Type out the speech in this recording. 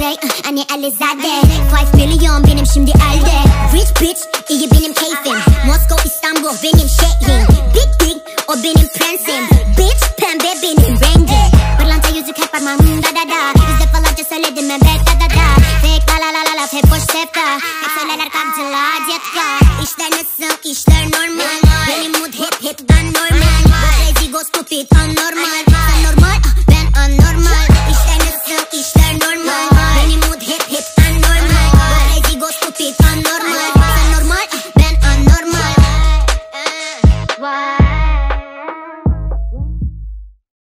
Kuzey, anne Alizade 5 milyon benim şimdi elde. Rich bitch, iyi benim keyfim. Moskova, İstanbul benim şehrim. Big o benim prensim. Bitch, pembe benim rengim. Pırlanta yüzük hep parmağımda da da. Yüz defalarca söyledim evet da da da. Fake la la la la la, hep boş sevda. Hep söylerler kapcılar cetka. İşler nasıl, işler